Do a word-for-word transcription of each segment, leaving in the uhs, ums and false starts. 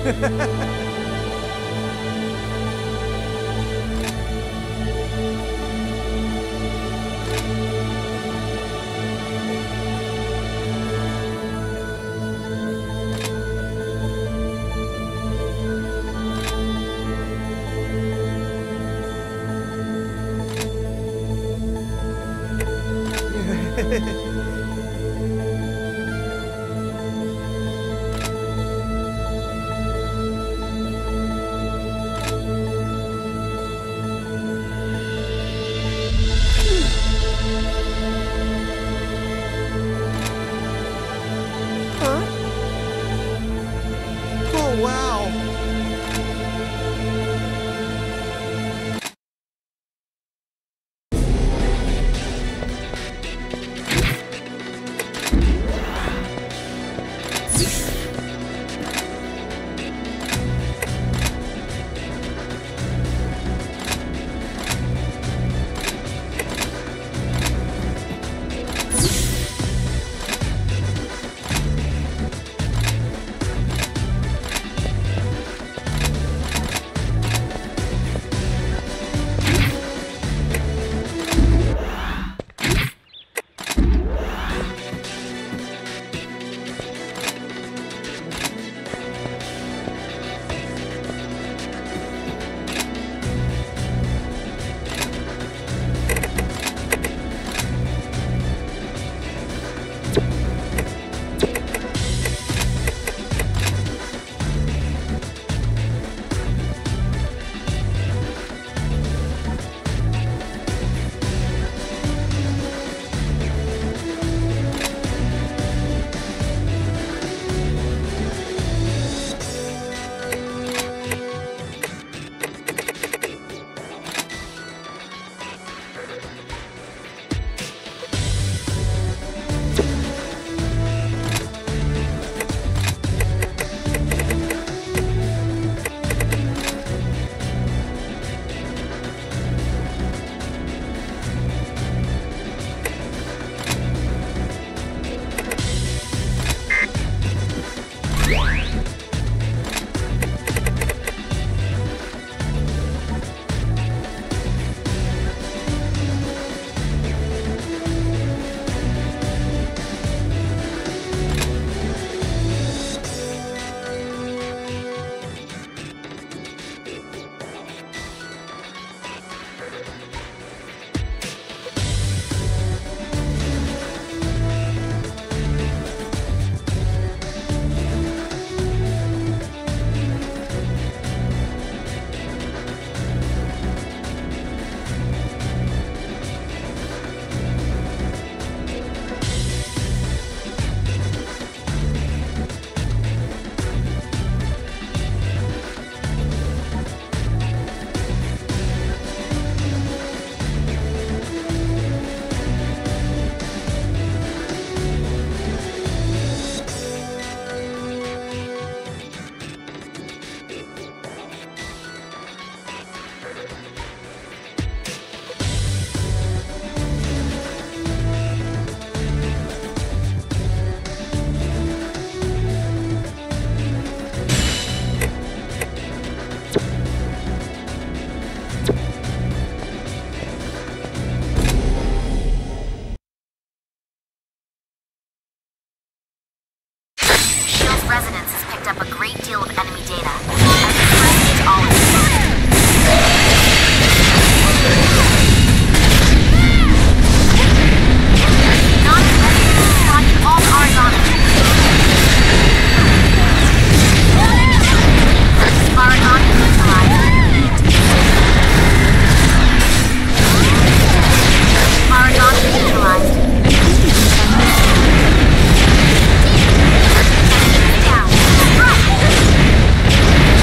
Down.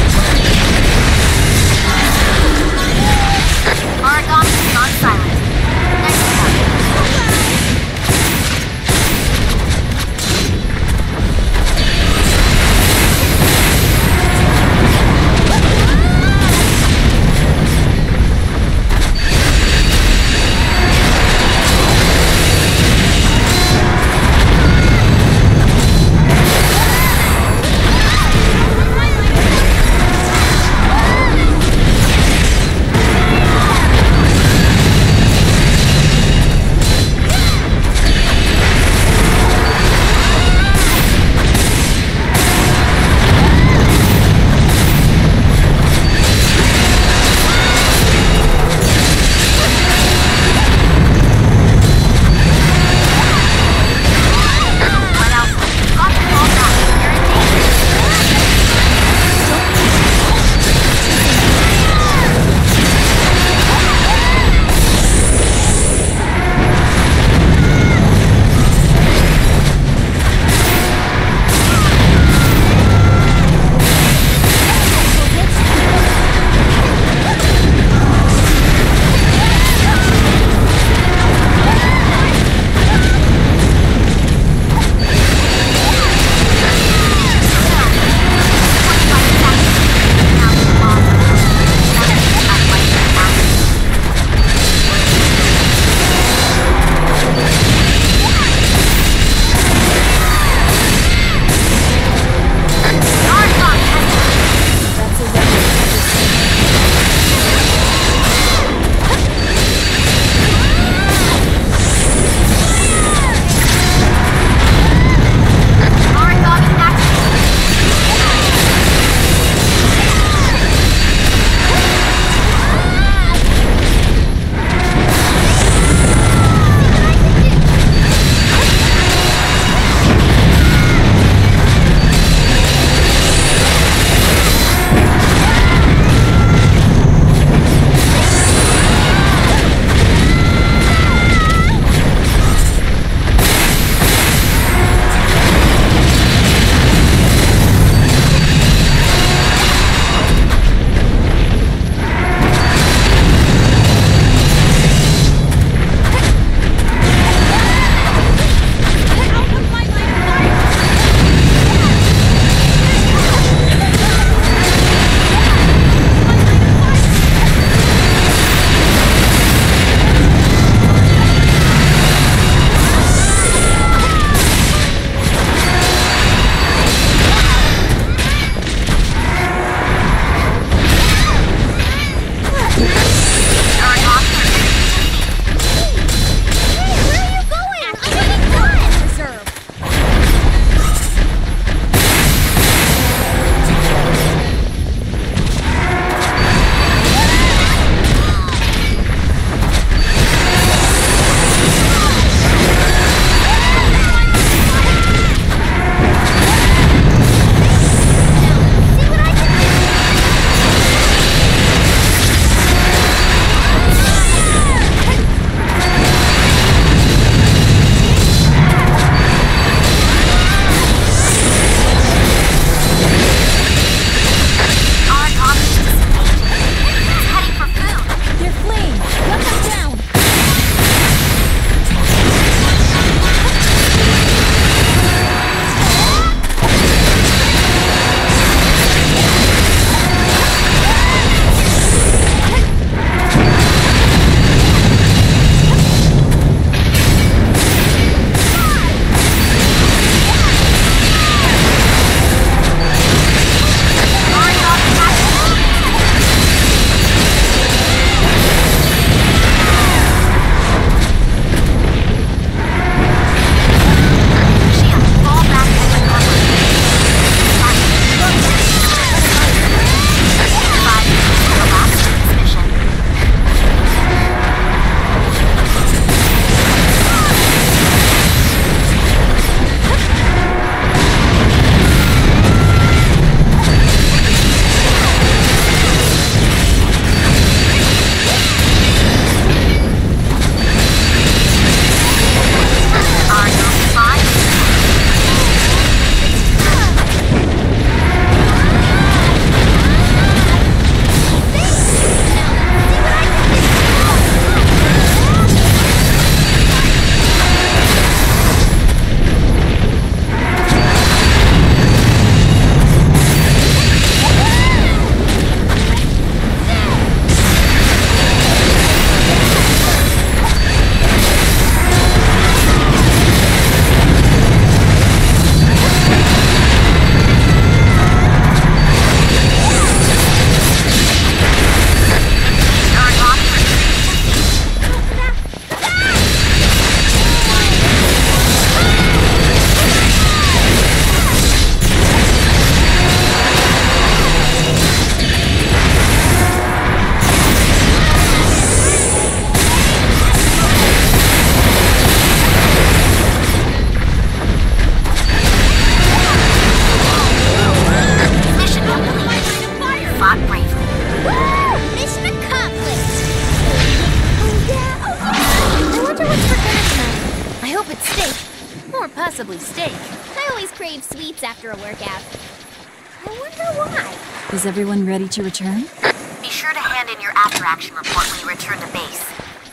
with steak. Or possibly steak. I always crave sweets after a workout. I wonder why. Is everyone ready to return? Be sure to hand in your after-action report when you return to base.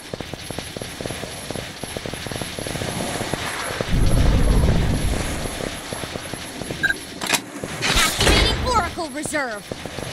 Activating Oracle Reserve.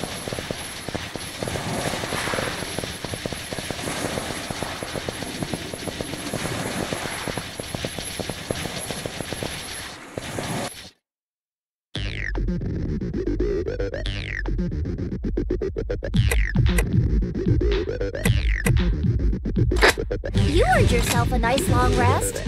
You earned yourself a nice long rest.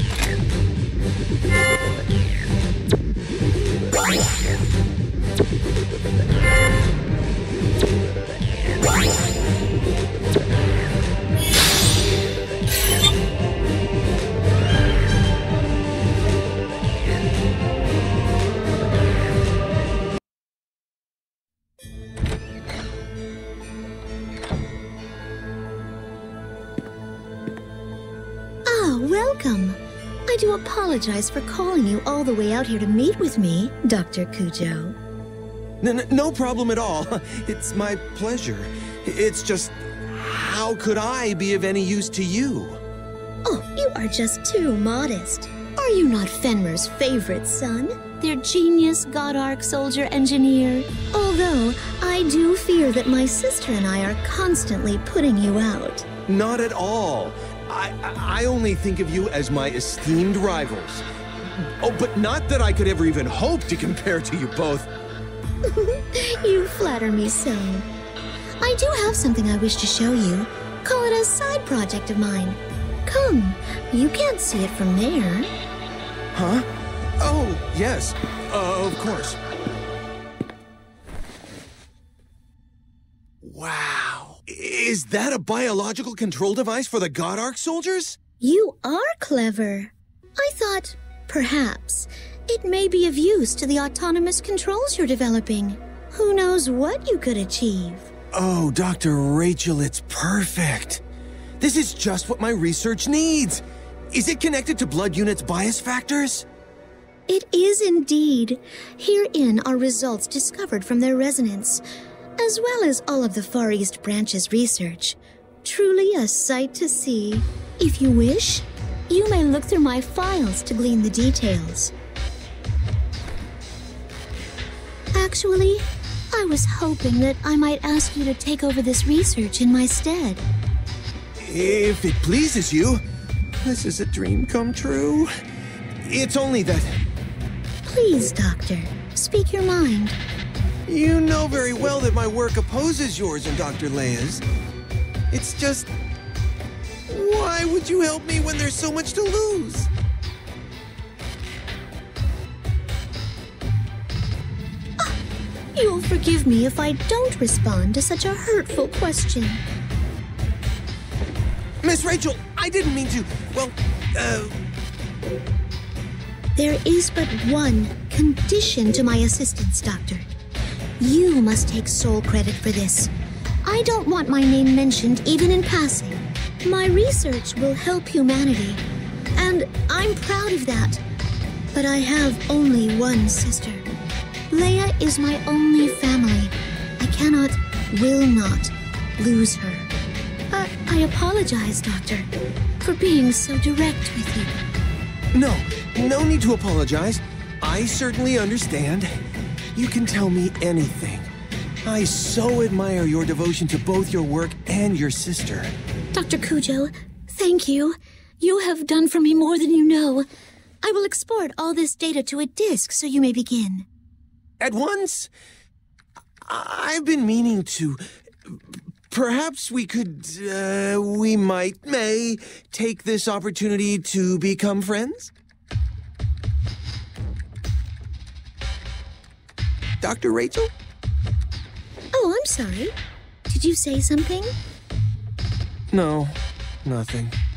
Welcome. I do apologize for calling you all the way out here to meet with me, Doctor Kujo. No, no, no problem at all. It's my pleasure. It's just, how could I be of any use to you? Oh, you are just too modest. Are you not Fenrir's favorite son? Their genius God Arc soldier engineer? Although, I do fear that my sister and I are constantly putting you out. Not at all. I, I only think of you as my esteemed rivals. Oh, but not that I could ever even hope to compare to you both. You flatter me so. I do have something I wish to show you. Call it a side project of mine. Come, you can't see it from there. Huh? Oh, yes. Uh, of course. Wow. Is that a biological control device for the God Arc soldiers? You are clever. I thought, perhaps, it may be of use to the autonomous controls you're developing. Who knows what you could achieve? Oh, Doctor Rachel, it's perfect. This is just what my research needs. Is it connected to Blood Unit's bias factors? It is indeed. Herein are results discovered from their resonance, as well as all of the Far East Branch's research. Truly a sight to see. If you wish, you may look through my files to glean the details. Actually, I was hoping that I might ask you to take over this research in my stead. If it pleases you, this is a dream come true. It's only that... Please, Doctor, speak your mind. You know very well that my work opposes yours and Doctor Leia's. It's just... Why would you help me when there's so much to lose? Ah, you'll forgive me if I don't respond to such a hurtful question. Miss Rachel, I didn't mean to... Well, uh... There is but one condition to my assistance, Doctor. You must take sole credit for this. I don't want my name mentioned even in passing. My research will help humanity, and I'm proud of that. But I have only one sister. Leia is my only family. I cannot, will not, lose her. Uh, I apologize, Doctor, for being so direct with you. No, no need to apologize. I certainly understand. You can tell me anything. I so admire your devotion to both your work and your sister. Doctor Kujo, thank you. You have done for me more than you know. I will export all this data to a disk so you may begin. At once? I've been meaning to... Perhaps we could, uh, we might, may, take this opportunity to become friends? Doctor Rachel? Oh, I'm sorry. Did you say something? No, nothing.